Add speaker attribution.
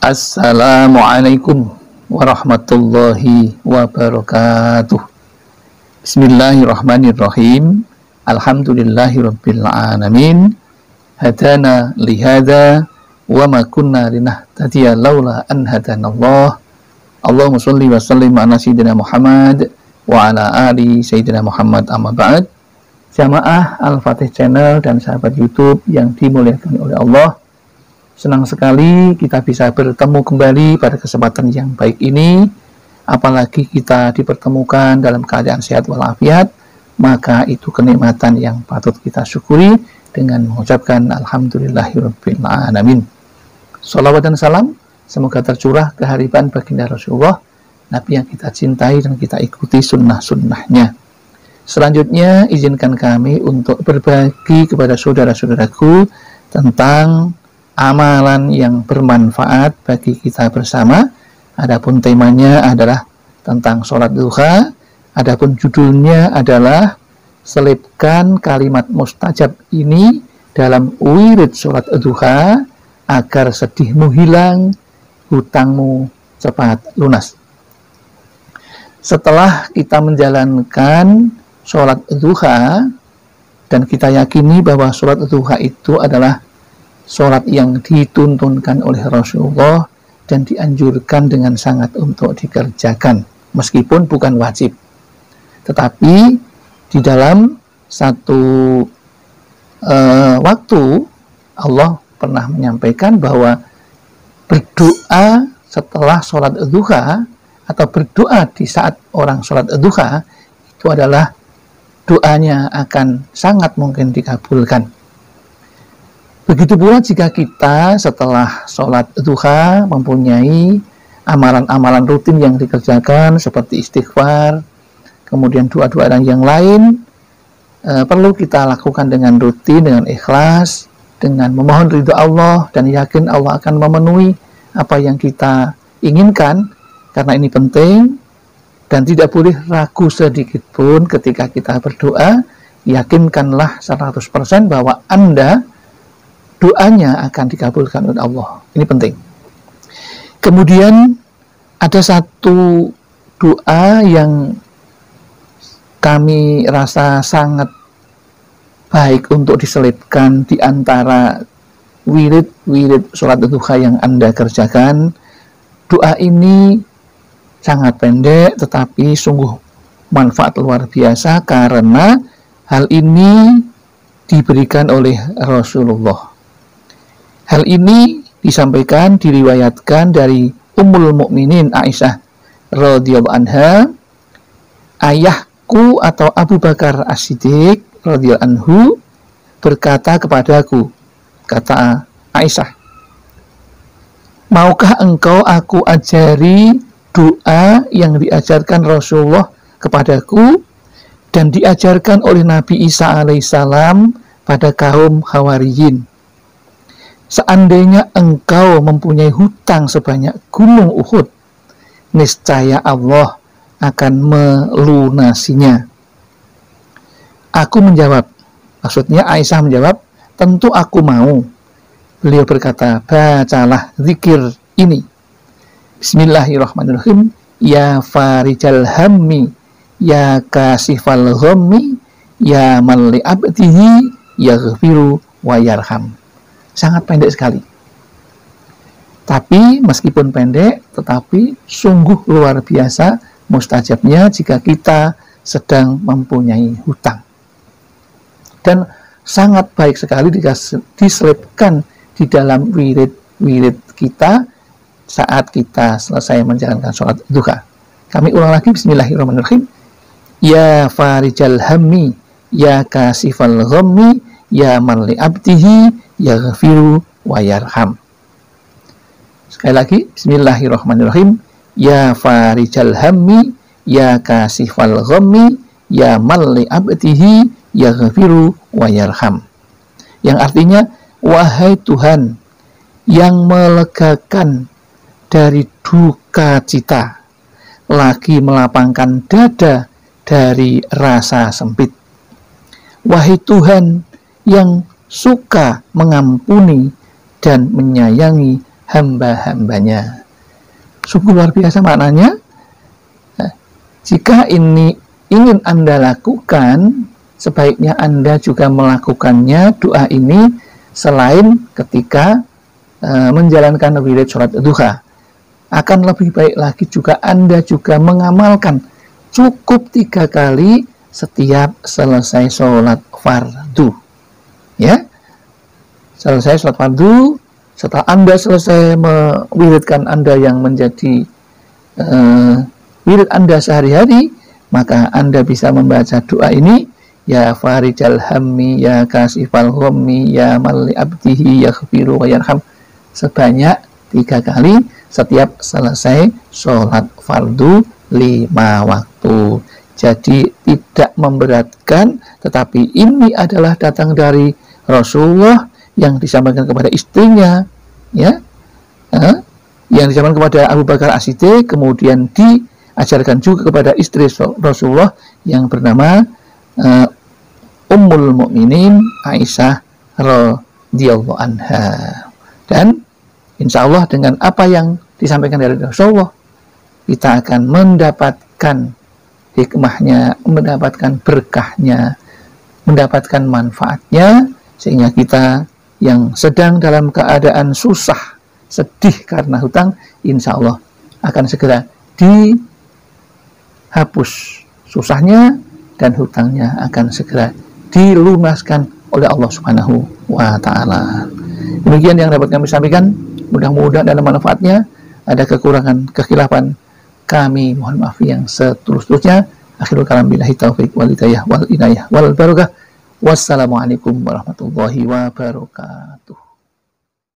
Speaker 1: Assalamualaikum warahmatullahi wabarakatuh. Bismillahirrahmanirrahim. Alhamdulillahirabbil alamin. Hadana lihada wa ma kunna linahtadiya laula an hadanallah. Allahumma shalli wa sallim ala sayyidina Muhammad wa ala ali sayyidina Muhammad, amma ba'd. Jamaah Al-Fatih Channel dan sahabat YouTube yang dimuliakan oleh Allah, senang sekali kita bisa bertemu kembali pada kesempatan yang baik ini. Apalagi kita dipertemukan dalam keadaan sehat walafiat, maka itu kenikmatan yang patut kita syukuri dengan mengucapkan alhamdulillahirabbil alamin. Shalawat dan salam semoga tercurah kehadiran baginda Rasulullah, Nabi yang kita cintai dan kita ikuti sunnah-sunnahnya. Selanjutnya izinkan kami untuk berbagi kepada saudara-saudaraku tentang amalan yang bermanfaat bagi kita bersama. Adapun temanya adalah tentang sholat duha. Adapun judulnya adalah selipkan kalimat mustajab ini dalam wirid sholat duha agar sedihmu hilang, hutangmu cepat lunas. Setelah kita menjalankan sholat duha dan kita yakini bahwa sholat duha itu adalah sholat yang dituntunkan oleh Rasulullah dan dianjurkan dengan sangat untuk dikerjakan, meskipun bukan wajib. Tetapi di dalam satu waktu Allah pernah menyampaikan bahwa berdoa setelah sholat duha atau berdoa di saat orang sholat duha itu adalah doanya akan sangat mungkin dikabulkan. Begitu pula jika kita setelah sholat duha mempunyai amalan-amalan rutin yang dikerjakan seperti istighfar, kemudian doa-doa yang lain, perlu kita lakukan dengan rutin, dengan ikhlas, dengan memohon ridho Allah dan yakin Allah akan memenuhi apa yang kita inginkan, karena ini penting dan tidak boleh ragu sedikit pun ketika kita berdoa. Yakinkanlah 100% bahwa Anda doanya akan dikabulkan oleh Allah. Ini penting. Kemudian ada satu doa yang kami rasa sangat baik untuk diselipkan di antara wirid sholat duha yang Anda kerjakan. Doa ini sangat pendek tetapi sungguh manfaat luar biasa karena hal ini diberikan oleh Rasulullah. Hal ini disampaikan, diriwayatkan dari Ummul Mukminin Aisyah radhiyallahu anha. Ayahku atau Abu Bakar As-Siddiq radhiyallahu anhu berkata kepadaku, kata Aisyah, maukah engkau aku ajari doa yang diajarkan Rasulullah kepadaku dan diajarkan oleh Nabi Isa alaihissalam pada kaum Hawariyin? Seandainya engkau mempunyai hutang sebanyak gunung Uhud, niscaya Allah akan melunasinya. Aku menjawab, maksudnya Aisyah menjawab, tentu aku mau. Beliau berkata, bacalah zikir ini. Bismillahirrahmanirrahim. Ya farijal hammi, ya kasifal ghammi, ya man li abdihi yaghfiru wa yarham. Sangat pendek sekali. Tapi meskipun pendek, tetapi sungguh luar biasa mustajabnya jika kita sedang mempunyai hutang. Dan sangat baik sekali diselipkan di dalam wirid kita saat kita selesai menjalankan sholat duha. Kami ulang lagi, bismillahirrahmanirrahim. Ya farijal hammi, ya kasifal ghammi, ya man li abdihi yaghfiru wa yarham. Sekali lagi, bismillahirrahmanirrahim. Ya farijal hammi, ya kasifal ghammi, ya man li abdihi yaghfiru wa yarham. Yang artinya, wahai Tuhan yang melegakan dari duka cita, lagi melapangkan dada dari rasa sempit. Wahai Tuhan yang suka mengampuni dan menyayangi hamba-hambanya. Sungguh luar biasa maknanya. Nah, jika ini ingin Anda lakukan, sebaiknya Anda juga melakukannya doa ini selain ketika menjalankan wirid sholat duha. Akan lebih baik lagi juga Anda juga mengamalkan cukup 3 kali setiap selesai sholat fardu. Ya, selesai sholat fardu, setelah Anda selesai mewiridkan Anda yang menjadi wirid Anda sehari-hari, maka Anda bisa membaca doa ini, ya farijal hammi, ya kasifal ghammi, ya mali abdihi yaghfiru wa yarham, sebanyak 3 kali setiap selesai sholat fardu 5 waktu. Jadi tidak memberatkan, tetapi ini adalah datang dari Rasulullah yang disampaikan kepada istrinya, ya, yang disampaikan kepada Abu Bakar As-Siddiq, kemudian diajarkan juga kepada istri Rasulullah yang bernama Ummul Mukminin Aisyah radhiyallahu anha. Dan insya Allah dengan apa yang disampaikan dari Rasulullah, kita akan mendapatkan hikmahnya, mendapatkan berkahnya, mendapatkan manfaatnya, sehingga kita yang sedang dalam keadaan susah, sedih karena hutang, insya Allah akan segera dihapus susahnya dan hutangnya akan segera dilunaskan oleh Allah Subhanahu wa Ta'ala. Demikian yang dapat kami sampaikan, mudah-mudahan dalam manfaatnya. Ada kekurangan, kekhilafan, kami mohon maaf yang setulus-tulusnya. Akhirul kalam billahi taufiq wal hidayah wal inayah wal barakah. Wassalamualaikum warahmatullahi wabarakatuh.